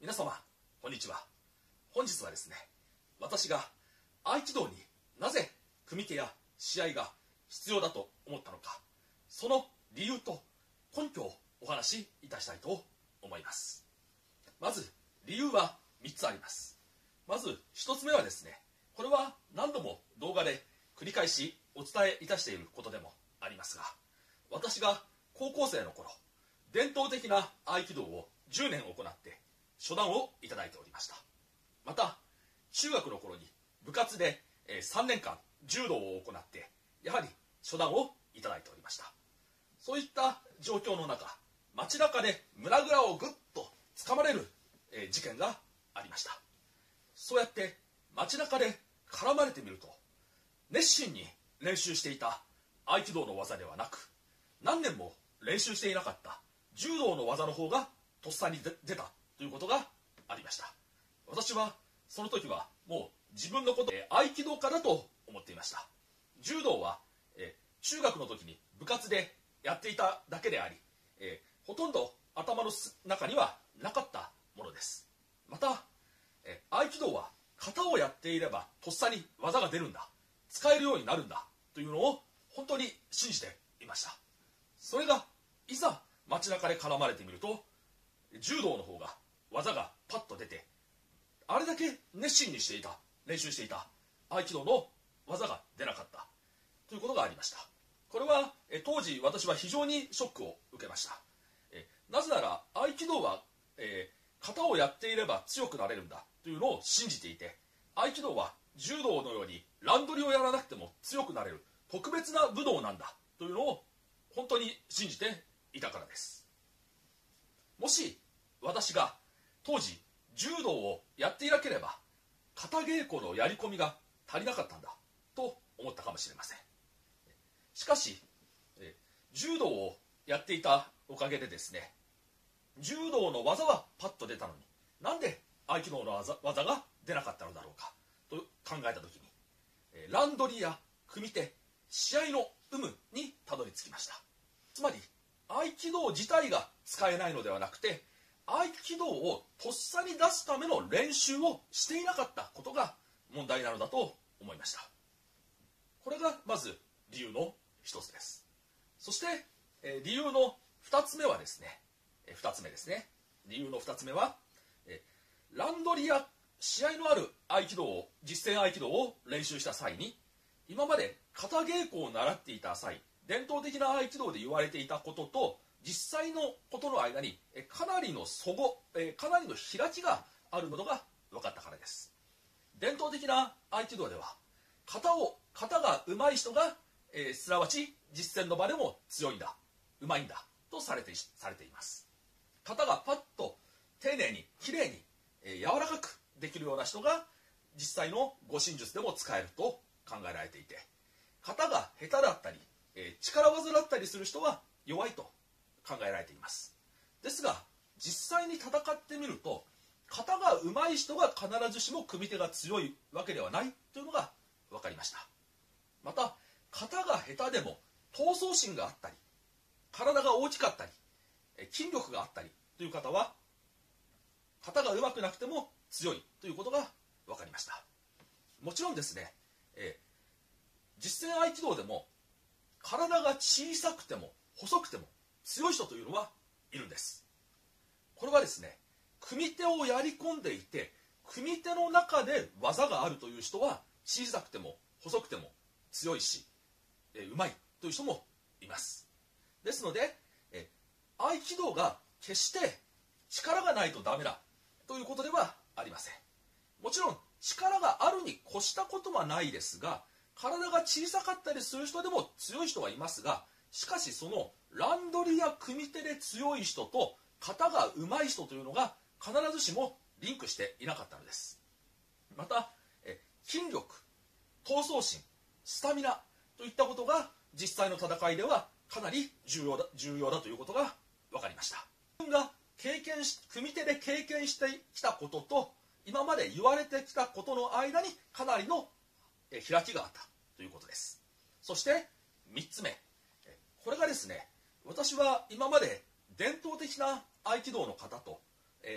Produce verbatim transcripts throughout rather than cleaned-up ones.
皆様こんにちは。本日はですね、私が合気道になぜ組手や試合が必要だと思ったのか、その理由と根拠をお話しいたしたいと思います。まず理由はみっつあります。まずひとつめはですね、これは何度も動画で繰り返しお伝えいたしていることでもありますが、私が高校生の頃、伝統的な合気道をじゅうねん行って初段をいただいておりました。また中学の頃に部活でさんねんかん柔道を行ってやはり初段をいただいておりました。そういった状況の中、街中で胸ぐらをぐっと掴まれる事件がありました。そうやって街中で絡まれてみると、熱心に練習していた合気道の技ではなく、何年も練習していなかった柔道の技の方がとっさに出たということがありました。私はその時はもう自分のことを合気道家だと思っていました。柔道は、えー、中学の時に部活でやっていただけであり、えー、ほとんど頭の中にはなかったものです。また、えー、合気道は型をやっていればとっさに技が出るんだ、使えるようになるんだというのを本当に信じていました。それがいざ街中で絡まれてみると、柔道の方が技がパッと出て、あれだけ熱心にしていた練習していた合気道の技が出なかったということがありました。これはえ当時私は非常にショックを受けました。えなぜなら合気道は、えー、型をやっていれば強くなれるんだというのを信じていて、合気道は柔道のように乱取りをやらなくても強くなれる特別な武道なんだというのを本当に信じていたからです。もし私が当時柔道をやっていなければ、型稽古のやり込みが足りなかったんだと思ったかもしれません。しかし柔道をやっていたおかげでですね、柔道の技はパッと出たのに、なんで合気道の 技, 技が出なかったのだろうかと考えた時に、乱取りや組手、試合の有無にたどり着きました。つまり合気道自体が使えないのではなくて、合気道をとっさに出すための練習をしていなかったことが問題なのだと思いました。これがまず理由の一つです。そして、えー、理由の二つ目はですね、えー、二つ目ですね。理由の二つ目は、えー、乱取りや試合のある合気道を、実践合気道を練習した際に、今まで型稽古を習っていた際、伝統的な合気道で言われていたことと実際のことの間にかなりの齟齬、かなりの開きがあることが分かったからです。伝統的な合気道では型を型が上手い人が、えー、すなわち実践の場でも強いんだ、上手いんだとされて、されています。型がパッと丁寧にきれいに、えー、柔らかくできるような人が実際の護身術でも使えると考えられていて、型が下手だったり力技だったりする人は弱いと考えられています。ですが実際に戦ってみると、型が上手い人が必ずしも組手が強いわけではないというのが分かりました。また型が下手でも闘争心があったり、体が大きかったり筋力があったりという方は、型が上手くなくても強いということが分かりました。もちろんですね、えー、実践合気道でも体が小さくても細くても強い人というのはいるんです。これはですね、組手をやり込んでいて組手の中で技があるという人は小さくても細くても強いし、えー、うまいという人もいます。ですので、えー、合気道が決して力がないとダメだということではありません。もちろん力があるに越したことはないですが、体が小さかったりする人でも強い人はいますが、しかしその乱取りや組手で強い人と型が上手い人というのが必ずしもリンクしていなかったのです。またえ筋力、闘争心、スタミナといったことが実際の戦いではかなり重要だ、重要だということが分かりました。自分が経験し組手で経験してきたことと今まで言われてきたことの間にかなりの開きがあったということです。そしてみっつめ、これがですね、私は今まで伝統的な合気道の方と、えー、友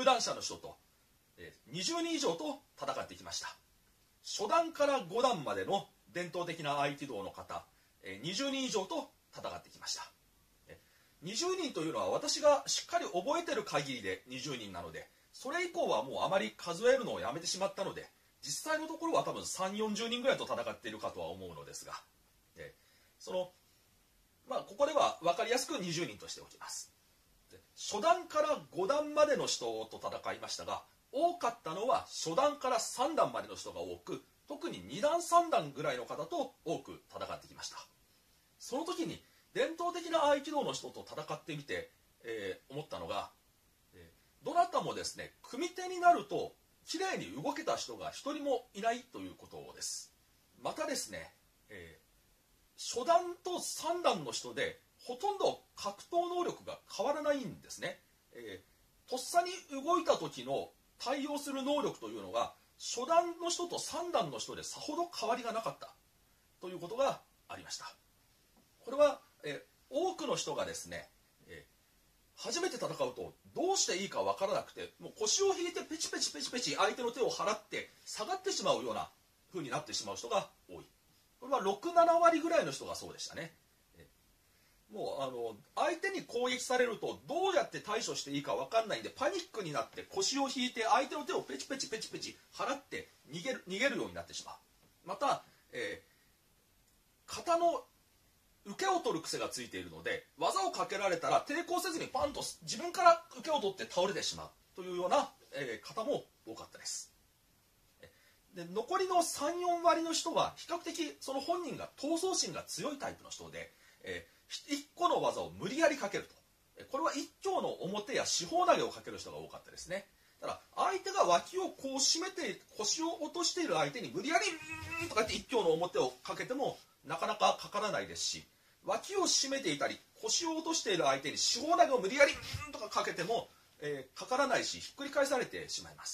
有段者の人と、えー、にじゅうにん以上と戦ってきました。初段からご段までの伝統的な合気道の方、えー、にじゅうにん以上と戦ってきました。えー、にじゅうにんというのは私がしっかり覚えてる限りでにじゅうにんなので、それ以降はもうあまり数えるのをやめてしまったので、実際のところは多分さんじゅう、よんじゅうにんぐらいと戦っているかとは思うのですが、えー、そのまあここでは分かりやすくにじゅうにんとしておきます。初段からご段までの人と戦いましたが、多かったのは初段からさん段までの人が多く、特にに段さん段ぐらいの方と多く戦ってきました。その時に伝統的な合気道の人と戦ってみて、えー、思ったのが、えー、どなたもですね、組手になるときれいに動けた人が一人もいないということです。またですね、えー、初段とさん段の人でほとんど格闘能力が変わらないんですね。えー、とっさに動いた時の対応する能力というのが初段の人とさん段の人でさほど変わりがなかったということがありました。これは、えー、多くの人がですね、えー、初めて戦うとどうしていいか分からなくて、もう腰を引いてペチペチペチペチ相手の手を払って下がってしまうような風になってしまう人が多い。これはろく、なな割ぐらいの人がそうでしたね。もうあの相手に攻撃されるとどうやって対処していいか分かんないんで、パニックになって腰を引いて相手の手をペチペチペチペチ払って逃げる逃げるようになってしまう。また、えー、型の受けを取る癖がついているので、技をかけられたら抵抗せずにパンと自分から受けを取って倒れてしまうというような、えー、方も多かったです。で残りのさん、よん割の人は比較的その本人が闘争心が強いタイプの人で、えーいっこの技を無理やりかけると。これは一丁の表や四方投げをかける人が多かったですね。ただ相手が脇をこう締めて腰を落としている相手に無理やりうーんとかって一丁の表をかけてもなかなかかからないですし、脇を締めていたり腰を落としている相手に四方投げを無理やりうーんとかかけても、えー、かからないしひっくり返されてしまいます。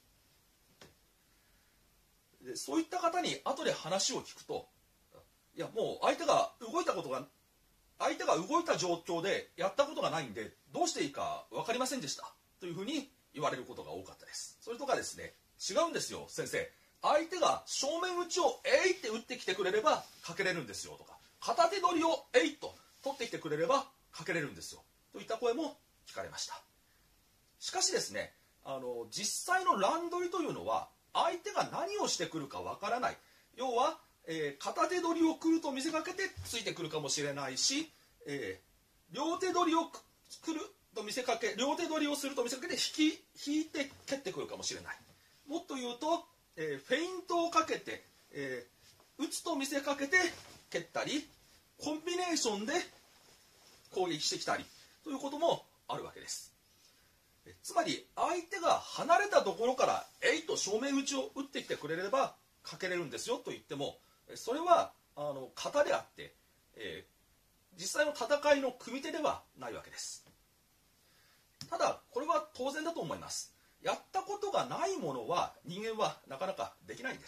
でそういった方に後で話を聞くと、いやもう相手が動いたことが相手が動いた状況でやったことがないんでどうしていいか分かりませんでしたというふうに言われることが多かったです。それとかですね、違うんですよ先生、相手が正面打ちをえいって打ってきてくれればかけれるんですよとか、片手取りをえいっと取ってきてくれればかけれるんですよといった声も聞かれました。しかしですね、あの実際の乱取りというのは相手が何をしてくるか分からない。要はえー、片手取りを来ると見せかけてついてくるかもしれないし、えー、両手取りを来ると見せかけ両手取りをすると見せかけて引き引いて蹴ってくるかもしれない。もっと言うと、えー、フェイントをかけて、えー、打つと見せかけて蹴ったりコンビネーションで攻撃してきたりということもあるわけです。えつまり相手が離れたところからえいと正面打ちを打ってきてくれればかけれるんですよと言っても、それはあの型であって、えー、実際の戦いの組手ではないわけです。ただこれは当然だと思います。やったことがないものは人間はなかなかできないんです。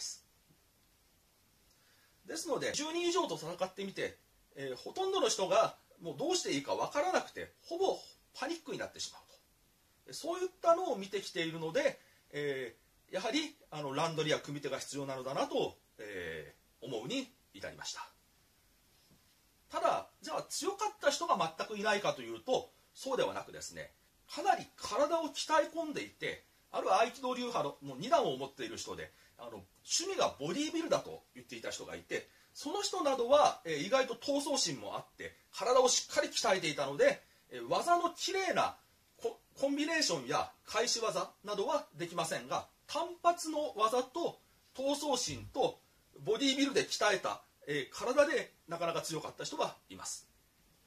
ですのでじゅうにん以上と戦ってみて、えー、ほとんどの人がもうどうしていいか分からなくてほぼパニックになってしまうと、そういったのを見てきているので、えー、やはりあの乱取りや組手が必要なのだなと、えー思うに至りました。ただじゃあ強かった人が全くいないかというとそうではなくですね、かなり体を鍛え込んでいて、ある合気道流派のに段を持っている人であの趣味がボディービルだと言っていた人がいて、その人などは、えー、意外と闘争心もあって体をしっかり鍛えていたので、えー、技のきれいな コ, コンビネーションや返し技などはできませんが、単発の技と闘争心とボディービルで鍛えた、えー、体でなかなか強かった人がいます。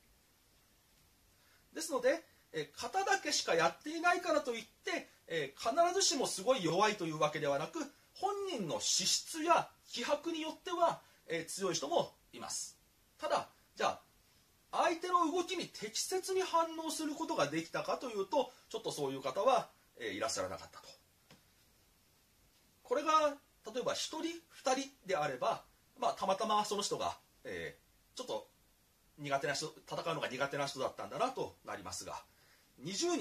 ですので、えー、型だけしかやっていないからといって、えー、必ずしもすごい弱いというわけではなく、本人の資質や気迫によっては、えー、強い人もいます。ただじゃあ相手の動きに適切に反応することができたかというと、ちょっとそういう方は、えー、いらっしゃらなかったと。これが例えばひとりふたりであれば、まあ、たまたまその人が、えー、ちょっと苦手な人戦うのが苦手な人だったんだなとなりますが、にじゅうにん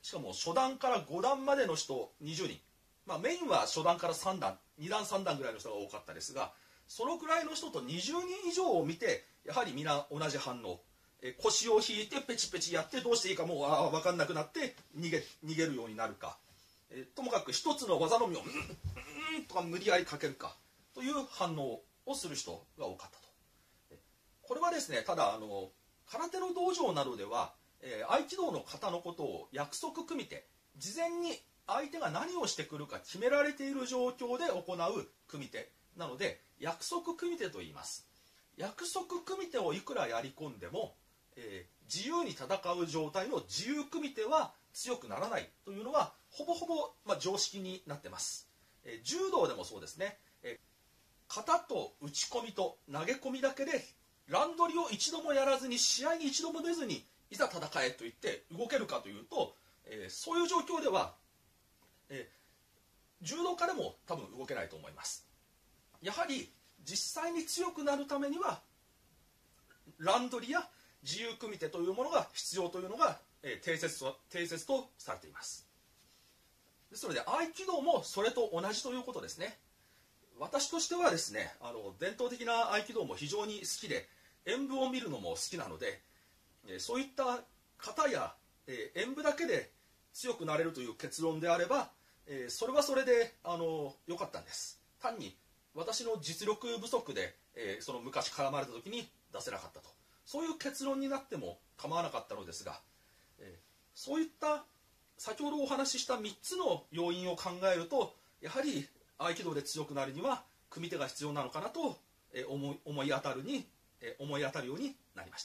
しかも初段からご段までの人にじゅうにん、まあ、メインは初段からさん段に段さん段ぐらいの人が多かったですが、そのくらいの人とにじゅうにん以上を見てやはり皆同じ反応、え腰を引いてペチペチやってどうしていいかもうあ分かんなくなって逃げ逃げるようになるか、えともかく一つの技のみをうんうんとか無理やりかけるかという反応をする人が多かったと。これはですね、ただあの空手の道場などでは、えー、合気道の型のことを約束組手、事前に相手が何をしてくるか決められている状況で行う組手なので約束組手と言います。約束組手をいくらやり込んでも、えー、自由に戦う状態の自由組手は強くならないというのはほぼほぼ、まあ、常識になってます。えー、柔道でもそうですね、えー、型と打ち込みと投げ込みだけで乱取りを一度もやらずに試合に一度も出ずにいざ戦えと言って動けるかというと、えー、そういう状況では、えー、柔道家でも多分動けないと思います。やはり実際に強くなるためには乱取りや自由組手というものが必要というのが、えー、定説と、定説とされています。ですので合気道もそれと同じということですね。私としてはですね、あの伝統的な合気道も非常に好きで演舞を見るのも好きなので、えー、そういった型や、えー、演舞だけで強くなれるという結論であれば、えー、それはそれであの良かったんです。単に私の実力不足で、えー、その昔絡まれた時に出せなかったと、そういう結論になっても構わなかったのですが、えー、そういった先ほどお話ししたみっつの要因を考えるとやはり合気道で強くなるには組手が必要なのかなと、えー、思い、思い当たるに、えー、思い当たるようになりました。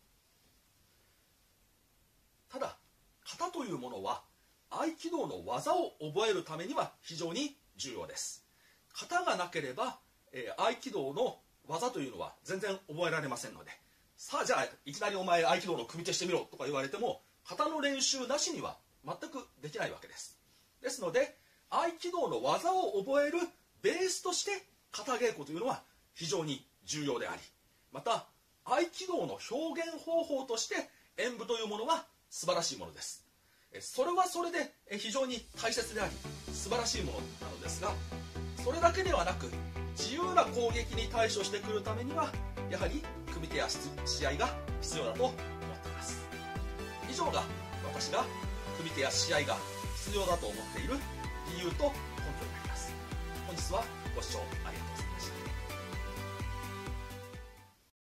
ただ型というものは合気道の技を覚えるためには非常に重要です。型がなければ、えー、合気道の技というのは全然覚えられませんので、さあじゃあいきなりお前合気道の組手してみろとか言われても型の練習なしには全くできないわけです。ですので合気道の技を覚えるベースとして型稽古というのは非常に重要であり、また合気道の表現方法として演舞というものは素晴らしいものです。それはそれで非常に大切であり素晴らしいものなのですが、それだけではなく自由な攻撃に対処してくるためにはやはり組手や試合が必要だと思っています。以上が私が組手や試合が必要だと思っている理由と根拠になります。本日はご視聴ありがとうございました。